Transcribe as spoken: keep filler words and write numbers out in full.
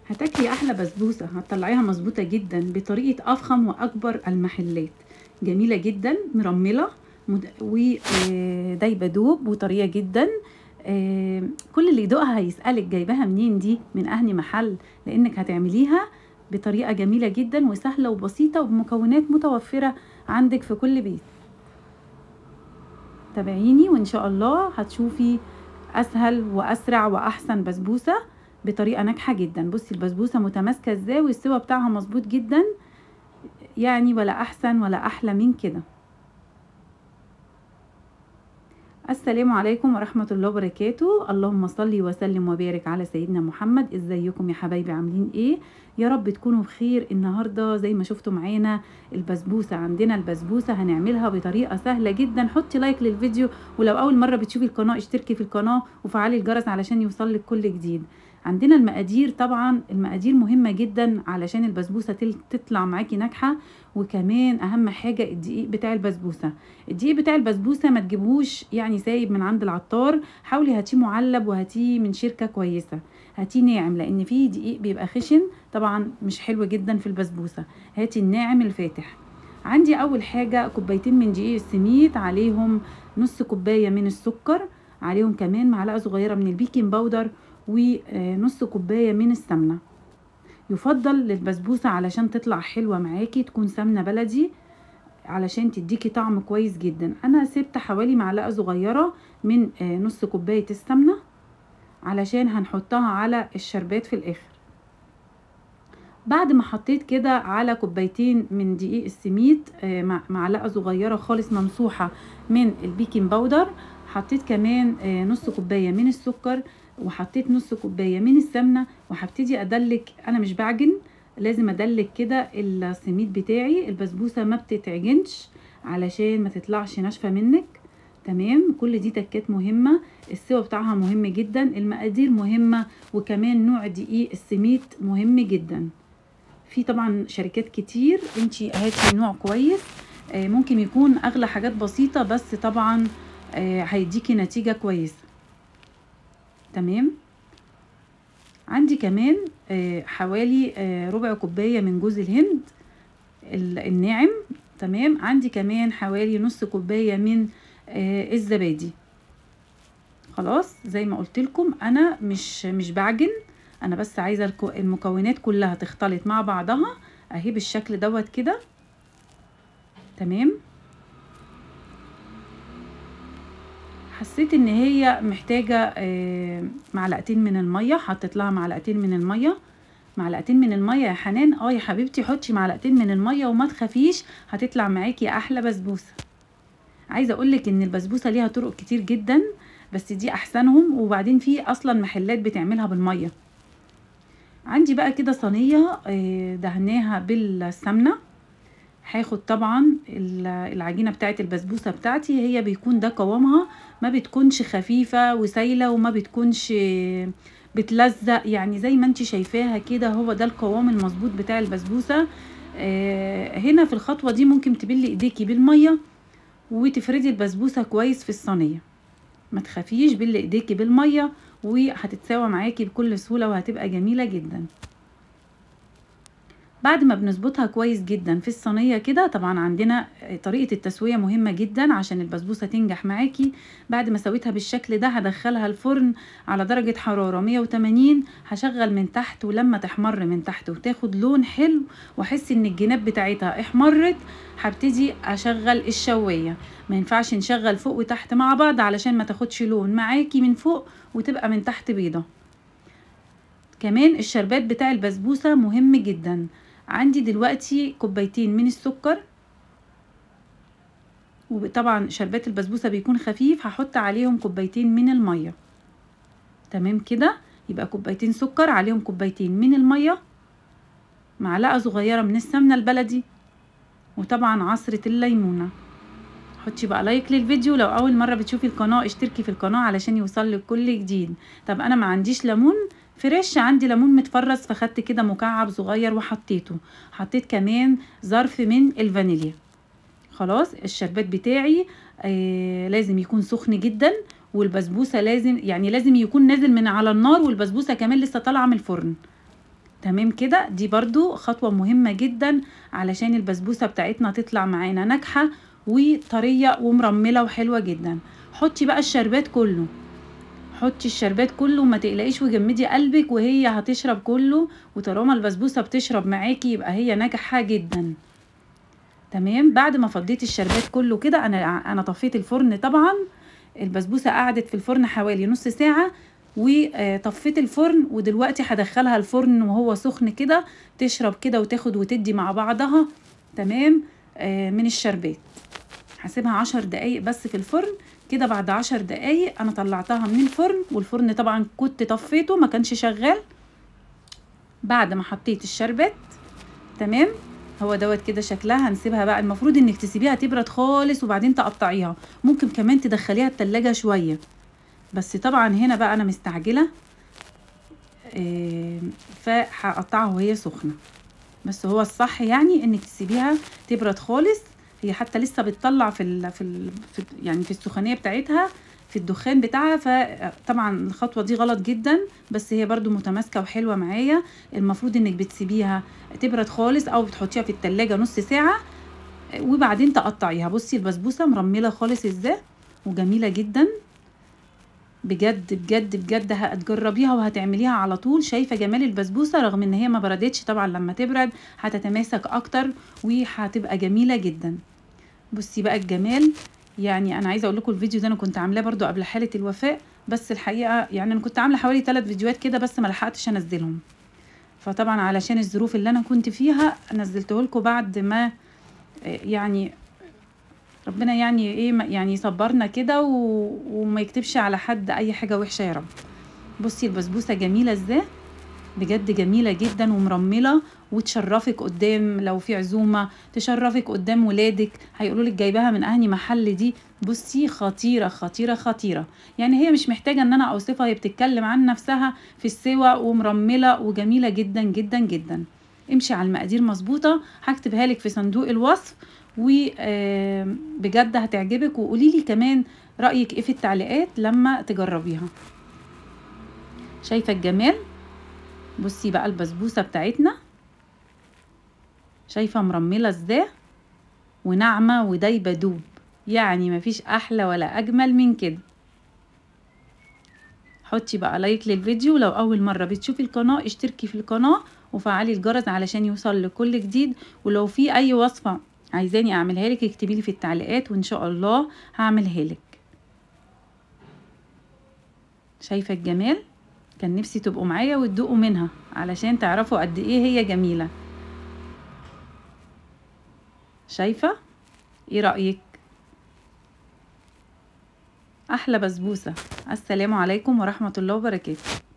هتاكلي احلى بسبوسه، هتطلعيها مظبوطه جدا بطريقه افخم واكبر المحلات. جميله جدا، مرمله ودايبه دوب وطريه جدا. آه، كل اللي يدوقها هيسالك جايباها منين دي، من اهني محل، لانك هتعمليها بطريقه جميله جدا وسهله وبسيطه وبمكونات متوفره عندك في كل بيت. تابعيني وان شاء الله هتشوفي اسهل واسرع واحسن بسبوسه بطريقه ناجحه جدا. بصي البسبوسه متماسكه ازاي والسوا بتاعها مظبوط جدا، يعني ولا احسن ولا احلى من كده. السلام عليكم ورحمه الله وبركاته. اللهم صل وسلم وبارك على سيدنا محمد. ازيكم يا حبايبي، عاملين ايه؟ يا رب تكونوا بخير. النهارده زي ما شفتوا معانا البسبوسه، عندنا البسبوسه هنعملها بطريقه سهله جدا. حطي لايك للفيديو، ولو اول مره بتشوفي القناه اشتركي في القناه وفعلي الجرس علشان يوصلك كل جديد. عندنا المقادير، طبعا المقادير مهمه جدا علشان البسبوسه تطلع معاكي ناجحه. وكمان اهم حاجه الدقيق بتاع البسبوسه. الدقيق بتاع البسبوسه ما تجيبوش يعني سايب من عند العطار، حاولي هاتيه معلب وهاتيه من شركه كويسه. هاتيه ناعم، لان فيه دقيق بيبقى خشن طبعا مش حلو جدا في البسبوسه. هاتي الناعم الفاتح. عندي اول حاجه كوبايتين من دقيق السميد، عليهم نص كوبايه من السكر، عليهم كمان معلقه صغيره من البيكنج باودر، ونص كوبايه من السمنه. يفضل للبسبوسه علشان تطلع حلوه معاكي تكون سمنه بلدي علشان تديكي طعم كويس جدا. انا سبت حوالي معلقه صغيره من نص كوبايه السمنه علشان هنحطها على الشربات في الاخر. بعد ما حطيت كده على كوبايتين من دقيق السميد معلقه صغيره خالص ممسوحه من البيكنج باودر، حطيت كمان نص كوبايه من السكر، وحطيت نص كوبايه من السمنه، وهبتدي ادلك. انا مش بعجن، لازم ادلك كده السميد بتاعي. البسبوسه ما بتتعجنش علشان ما تطلعش ناشفه منك. تمام، كل دي تكات مهمه. السوا بتاعها مهم جدا، المقادير مهمه، وكمان نوع دقيق السميد مهم جدا. في طبعا شركات كتير، انتي هاتي نوع كويس. آه ممكن يكون اغلى حاجات بسيطه، بس طبعا آه هيديكي نتيجه كويسه. تمام. عندي كمان آه حوالي آه ربع كوبايه من جوز الهند الناعم. تمام. عندي كمان حوالي نص كوبايه من آه الزبادي. خلاص، زي ما قلت لكم انا مش مش بعجن، انا بس عايزه المكونات كلها تختلط مع بعضها اهي بالشكل دوت كده. تمام. حسيت ان هي محتاجه آه معلقتين من الميه، حطيت لها معلقتين من الميه. معلقتين من الميه يا حنان؟ اه يا حبيبتي، حطي معلقتين من الميه وما تخافيش، هتطلع معاكي احلى بسبوسه. عايزه اقولك ان البسبوسه ليها طرق كتير جدا، بس دي احسنهم. وبعدين في اصلا محلات بتعملها بالميه. عندي بقى كده صينيه دهناها بالسمنه. هاخد طبعا العجينه بتاعه البسبوسه بتاعتي، هي بيكون ده قوامها، ما بتكونش خفيفه وسايله وما بتكونش بتلزق، يعني زي ما انت شايفاها كده، هو ده القوام المظبوط بتاع البسبوسه. هنا في الخطوه دي ممكن تبلي ايديكي بالميه وتفردي البسبوسه كويس في الصينيه. ما تخافيش، بلي ايديكي بالميه وهتتساوى معاكي بكل سهوله وهتبقى جميله جدا. بعد ما بنظبطها كويس جدا في الصينيه كده، طبعا عندنا طريقه التسويه مهمه جدا عشان البسبوسه تنجح معاكي. بعد ما سويتها بالشكل ده هدخلها الفرن على درجه حراره مية وتمانين. هشغل من تحت، ولما تحمر من تحت وتاخد لون حلو واحس ان الجناب بتاعتها احمرت، هبتدي اشغل الشوايه. ما ينفعش نشغل فوق وتحت مع بعض علشان ما تاخدش لون معاكي من فوق وتبقى من تحت بيضه. كمان الشربات بتاع البسبوسه مهم جدا. عندي دلوقتي كوبايتين من السكر، وطبعا شربات البسبوسه بيكون خفيف، هحط عليهم كوبايتين من الميه. تمام كده، يبقى كوبايتين سكر عليهم كوبايتين من الميه، معلقه صغيره من السمنه البلدي، وطبعا عصره الليمونه. حطي بقى لايك للفيديو، لو اول مره بتشوفي القناه اشتركي في القناه علشان يوصلك كل جديد. طب انا ما عنديش ليمون فريش، عندي ليمون متفرز، فخدت كده مكعب صغير وحطيته. حطيت كمان ظرف من الفانيليا. خلاص، الشربات بتاعي آه لازم يكون سخن جدا، والبسبوسه لازم يعني لازم يكون نازل من على النار، والبسبوسه كمان لسه طالعه من الفرن. تمام كده. دي برضو خطوة مهمة جدا علشان البسبوسة بتاعتنا تطلع معانا ناجحة وطرية ومرملة وحلوة جدا. حطي بقى الشربات كله، حطي الشربات كله وما تقلقيش وجمدي قلبك، وهي هتشرب كله، وطالما البسبوسة بتشرب معاكي يبقى هي ناجحة جدا. تمام. بعد ما فضيت الشربات كله كده، انا انا طفيت الفرن طبعا. البسبوسة قعدت في الفرن حوالي نص ساعة وطفيت الفرن، ودلوقتي هدخلها الفرن وهو سخن كده تشرب كده وتاخد وتدي مع بعضها. تمام. آه من الشربات هسيبها عشر دقايق بس في الفرن كده. بعد عشر دقايق انا طلعتها من الفرن، والفرن طبعا كنت طفيته ما كانش شغال بعد ما حطيت الشربات. تمام. هو دوت كده شكلها. هنسيبها بقى، المفروض انك تسيبيها تبرد خالص وبعدين تقطعيها، ممكن كمان تدخليها التلاجة شوية، بس طبعا هنا بقى انا مستعجلة إيه فهقطعها وهي سخنة. بس هو الصح يعني انك تسيبيها تبرد خالص، هي حتى لسه بتطلع في ال في, ال في يعني في السخونية بتاعتها، في الدخان بتاعها. فطبعا الخطوة دي غلط جدا، بس هي برضو متماسكة وحلوة معايا. المفروض انك بتسيبيها تبرد خالص او بتحطيها في التلاجة نص ساعة وبعدين تقطعيها. بصي البسبوسة مرملة خالص ازاي وجميلة جدا بجد بجد بجد. هتجربيها وهتعمليها على طول. شايفة جمال البسبوسة رغم ان هي ما بردتش، طبعا لما تبرد هتتماسك اكتر وهتبقى جميلة جدا. بصي بقى الجمال. يعني انا عايزه اقول لكم الفيديو ده انا كنت عاملاه برضو قبل حاله الوفاه، بس الحقيقه يعني انا كنت عامله حوالي ثلاث فيديوهات كده بس ما لحقتش انزلهم. فطبعا علشان الظروف اللي انا كنت فيها نزلته لكم بعد ما يعني ربنا يعني ايه يعني يصبرنا كده وما يكتبش على حد اي حاجه وحشه يا رب. بصي البسبوسه جميله ازاي بجد، جميله جدا ومرمله، وتشرفك قدام لو في عزومه، تشرفك قدام ولادك هيقولوا لك جايباها من اهني محل دي. بصي خطيره خطيره خطيره. يعني هي مش محتاجه ان انا اوصفها، هي بتتكلم عن نفسها في السوا ومرمله وجميله جدا جدا جدا. امشي على المقادير مظبوطه، هكتبها لك في صندوق الوصف وبجد هتعجبك. وقولي لي كمان رايك ايه في التعليقات لما تجربيها. شايفه الجمال. بصي بقى البسبوسه بتاعتنا، شايفه مرمله ازاي وناعمه ودايبه دوب، يعني مفيش احلى ولا اجمل من كده. حطي بقى لايك للفيديو، لو اول مره بتشوفي القناه اشتركي في القناه وفعلي الجرس علشان يوصل لكل جديد. ولو في اي وصفه عايزاني اعملها لك اكتبي لي في التعليقات وان شاء الله هعملها لك. شايفه الجمال. كان نفسي تبقوا معايا وتدوقوا منها علشان تعرفوا قد ايه هي جميله. شايفه ايه رايك؟ احلى بسبوسه. السلام عليكم ورحمه الله وبركاته.